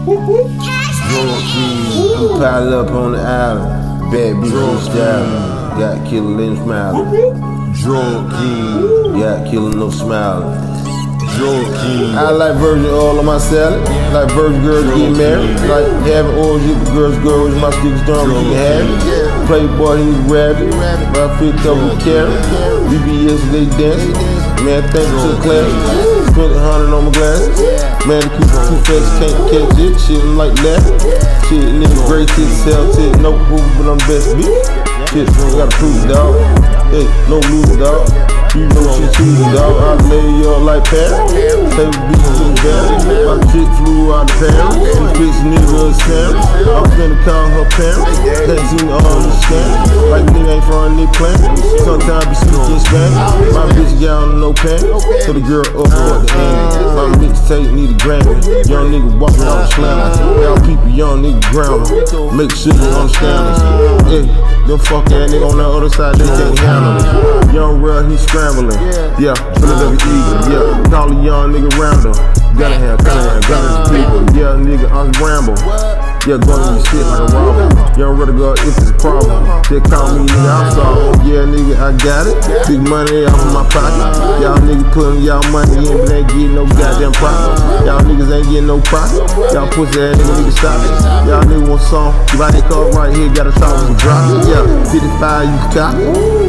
Drunk keys, we piled up on the island. Bad bitch style, got killer and smiling. Drunk keys, got killer no smiling. Drunk keys. I like virgin oil on my salad. Like virgin girls get married. Like having orgies with girls with my stick strong, you can have it. Playboy, he's rabbit. My fit covered with carrot. BBS, they dancing. Man, thank you to the class. Spent $100 on my glasses. Man, the keep too fast, can't catch it. Shit, I'm like that. Shit, nigga, great tit, sell tit, no proof, but I'm the best bitch. Shit, gotta prove it, dog. Hey, no losing, dog. You know shit choosing, dog. I lay you up like Paris. Play with beats in the bed. My chick flew out of Paris. This bitch nigga a scam. I'm finna call her parents. Ain't seen all the scam. Like nigga ain't from Nick Planet. Sometimes be speaking Spanish. My bitch got on no pants. So the girl up at the end. My mixtape need a Grammy. Young nigga walking out the slammer. Y'all people, young nigga ground. Make sure you understand us. Hey, them fuck ass nigga on the other side, they can't handle it. Young real, he scrambling. Yeah, Philadelphia Eagle. Yeah, call a young nigga random. Gotta have people. Yeah, nigga, I'm Rambo. Yeah, going in your shit like a robber. Young ready go if it's a problem. They call me nigga, I'm sorry. Yeah, nigga, I got it. Big money off of my pocket. Y'all niggas putting y'all money in, but ain't getting no goddamn profit. Y'all niggas ain't getting no profit. Y'all pussy ass niggas stop it. Y'all niggas want song. You buy that car right here, got a shot with a drop. Yeah, 55 you cop it.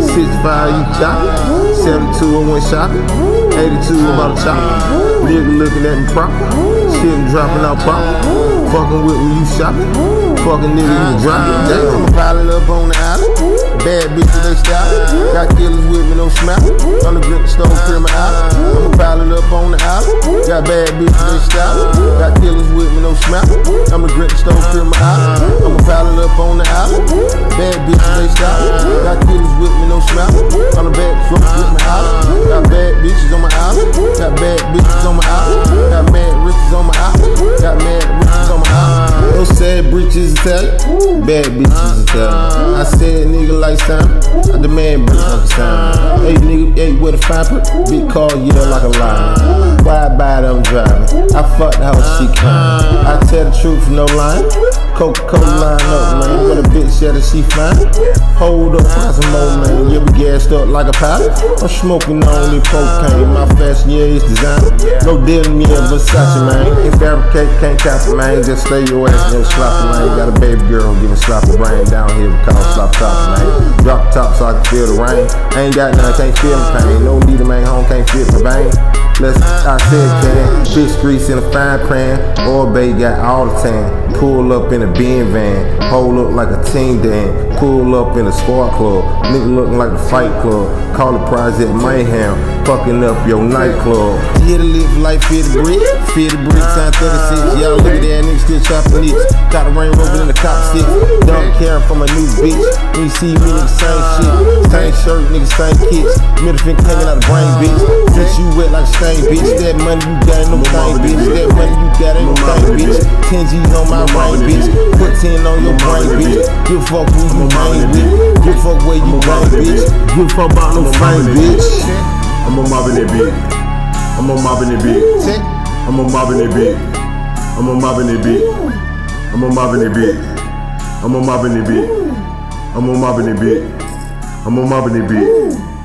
65 you chop it. 72 I went shopping. 82 about to chop it. Nigga looking at me proper. Shit dropping out proper. Fucking with me, you shopping. Fucking nigga, you dropping. I'ma pile it up on the island. Bad bitches, they style. Got killers with me, no smell. On the grip stove, clear my eye. I'ma pile it up on the island. Got bad bitches, they style. Got killers with me, no smell. I'm the grip stove, clear my eye. I'ma pile it up on the island. Bad bitches, they style. Got killers with me, no smell. On the bad truck with my island. Got bad bitches on my island. Got bad bitches on my island. Got mad riches on my island. Got mad riches on my island. No sad bitches Italian. Bad bitches Italian. I said nigga like Simon. I demand bitch like Simon. Hey nigga, hey with a fiber. Big car, yeah, like a lion. Wide by I'm driving. I fucked the house, she crying. I tell the truth, no lying. Coca-Cola line up, man. With a bitch that she fine. Hold up, find some more, man. Yeah, we gassed up like a pilot. I'm smoking only cocaine. My fashion, yeah, it's designer. No dealing, yeah, Versace, man. Can't fabricate, can't copy, man. Just stay your ass in sloppy, man. Got a baby girl giving sloppy brain down here. We call slop top, man. Drop top so I can feel the rain. Ain't got none, can't feel the pain. No need to man home, can't feel my vein. Listen, I said can. Fish grease in a fine pan. Oil Bay got all the tan. Pull up in a bin van. Hold up like a team dan. Pull up in a squad club. Nigga looking like a fight club. Call the Project Mayhem. Fucking up your nightclub. Yeah, to live like 50 bricks. 50 bricks times 36. Y'all look at that nigga still chopping nicks. Got a Range Rover in the cop 6. Don't care from a new bitch. When you see me, nigga, same shit. Same shirt, nigga, same kicks. Middle finger hanging out the brain, bitch. Since you wet like stain, bitch. That money you got ain't no thing, bitch. That money you got ain't no thing, bitch. 10 G's on my brain, bitch. Put 10 on your brain, bitch. Give a fuck who you hang with. Give a fuck where you going, bitch. Give a fuck about no fame, bitch. I'm a mob in that bitch. I'm a mob in that bitch. I'm a mob in that bitch. I'm a mob in that bitch. I'm a mob in that bitch. I'm a mob in that bitch. I'm a mob in that bitch. I'm a mob in that bitch.